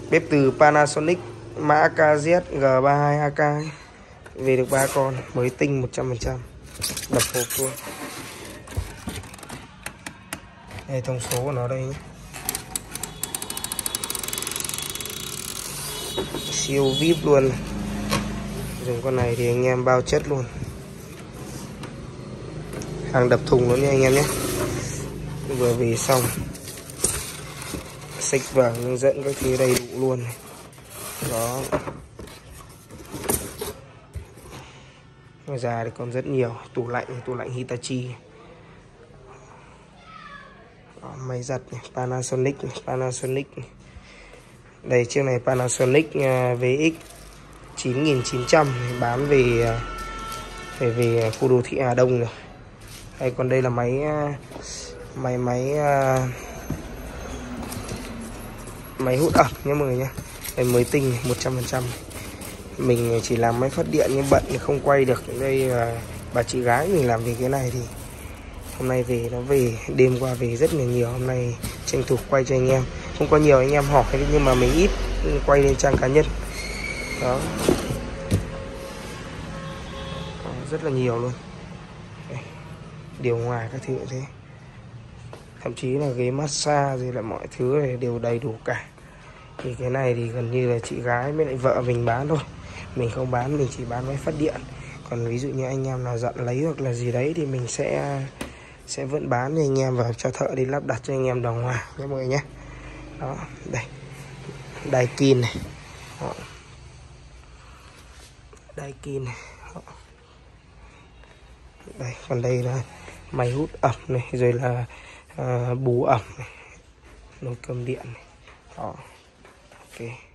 Bếp từ Panasonic mã KZ G32AK về được 3 con mới tinh 100%, đập hộp luôn. Đây thông số của nó đây nhé. Siêu VIP luôn. Dùng con này thì anh em bao chất luôn. Hàng đập thùng luôn nha anh em nhé. Vừa về xong xích vào hướng dẫn các thứ đầy đủ luôn. Đó. Ngoài ra thì còn rất nhiều. Tủ lạnh Hitachi. Đó, máy giặt này, Panasonic này. Đây chiếc này Panasonic VX 9900 bán về khu đô thị Hà Đông rồi. Đây còn đây là máy hút ẩm nhé mọi người nhé. Đây mới tinh 100%. Mình chỉ làm máy phát điện nhưng bận thì không quay được. Đây bà chị gái mình làm về cái này thì hôm nay về đêm qua về rất là nhiều. Hôm nay tranh thủ quay cho anh em. Không có nhiều anh em hỏi nhưng mà mình ít quay lên trang cá nhân. Đó. Rất là nhiều luôn. Đây. Điều hòa các thứ cũng thế. Thậm chí là ghế massage rồi là mọi thứ này đều đầy đủ cả. Thì cái này thì gần như là chị gái với lại vợ mình bán thôi. Mình không bán, mình chỉ bán máy phát điện. Còn ví dụ như anh em nào dặn lấy hoặc là gì đấy thì mình sẽ vẫn bán cho anh em và cho thợ đi lắp đặt cho anh em đồng hòa nhé mọi người nhé. Đó, đây. Daikin này. Đó. Daikin này. Đó. Đây, còn đây là máy hút ẩm này, rồi là bù ẩm này, nồi cơm điện này. Đó. Ok.